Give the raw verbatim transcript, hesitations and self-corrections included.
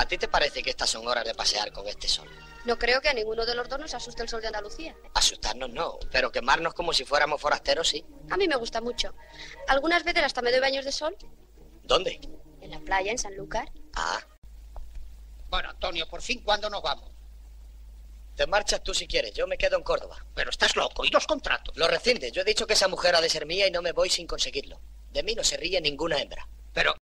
¿A ti te parece que estas son horas de pasear con este sol? No creo que a ninguno de los dos nos asuste el sol de Andalucía. Asustarnos no, pero quemarnos como si fuéramos forasteros, sí. A mí me gusta mucho. Algunas veces hasta me doy baños de sol. ¿Dónde? En la playa, en Sanlúcar. Ah. Bueno, Antonio, por fin, ¿cuándo nos vamos? Te marchas tú si quieres, yo me quedo en Córdoba. Pero estás loco, ¿y los contratos? Lo rescindes, yo he dicho que esa mujer ha de ser mía y no me voy sin conseguirlo. De mí no se ríe ninguna hembra. Pero